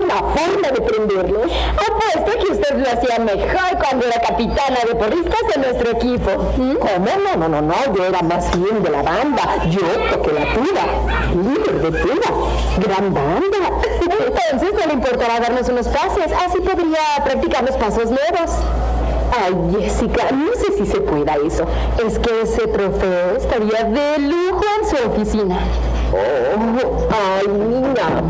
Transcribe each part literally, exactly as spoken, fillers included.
una forma de prenderlos. Apuesto que usted lo hacía mejor cuando era capitana de porristas de nuestro equipo. ¿Mm? ¿Cómo? No, no, no, no. Yo era más bien de la banda. Yo toqué la tuba. Líder de tuba. Gran banda. Entonces no le importará darnos unos pases. Así podría practicar los pasos nuevos. Ay, Jessica, no sé si se pueda eso. Es que ese trofeo estaría de lujo en su oficina. Oh, ay, niña.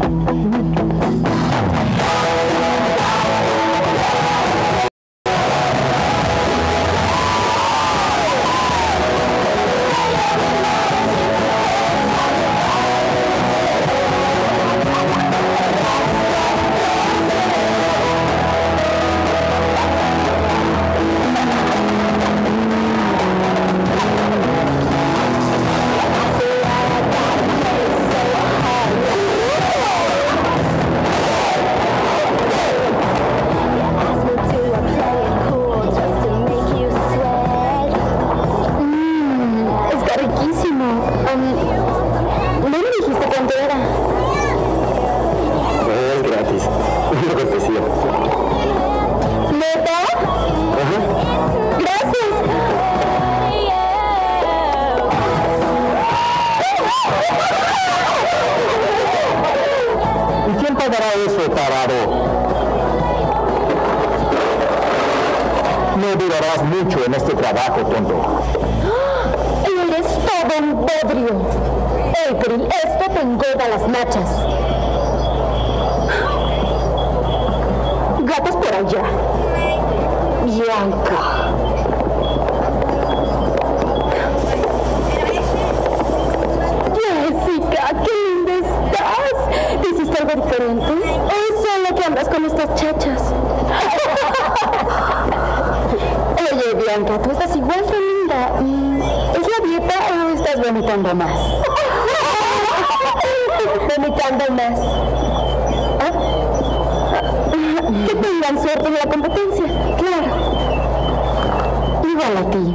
Eso, tarado. No durarás mucho en este trabajo, tonto. Eres todo un bodrio. April, esto te engorda las nachas. Gatos por allá. Bianca. Jessica, qué linda estás. ¿Te hiciste algo diferente? ¿O solo que andas con estas chachas? Oye, Bianca, tú estás igual de linda. ¿Es la dieta o estás vomitando más? Vomitando más. ¿Ah? Que tengan suerte en la competencia, claro. Igual a ti.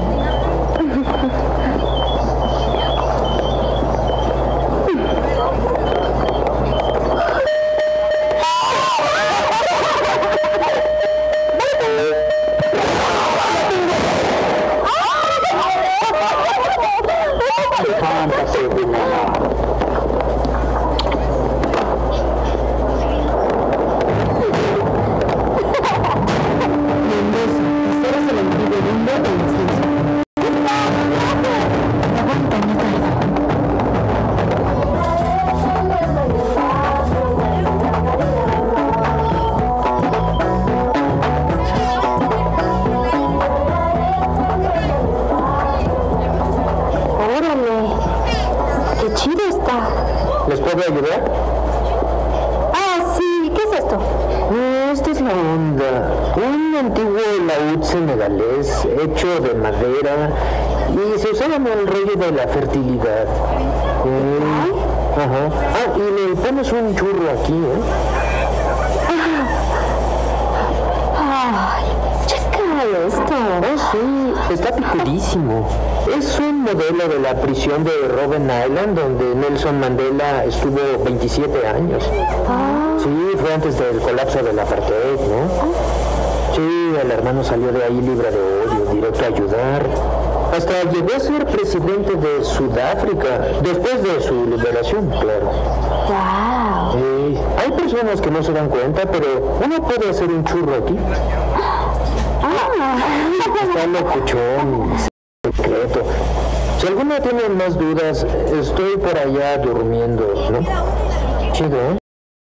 ¿Les puedo ayudar? Ah, sí. ¿Qué es esto? Esta es la onda. Un antiguo laúd senegalés hecho de madera y se usaba en el rollo de la fertilidad. Eh, ajá. Ah, y le pones un churro aquí, ¿eh? Ay, checa esto. Oh, sí, está picudísimo. Es un modelo de la prisión de Robben Island, donde Nelson Mandela estuvo veintisiete años. Ah. Sí, fue antes del colapso del apartheid, ¿no? Sí, el hermano salió de ahí libre de odio, directo a ayudar. Hasta llegó a ser presidente de Sudáfrica, después de su liberación, claro. Wow. Sí, hay personas que no se dan cuenta, pero uno puede hacer un churro aquí. Ah. Está locuchón, secreto. Si alguno tiene más dudas, estoy por allá durmiendo, ¿no? Chido, ¿eh?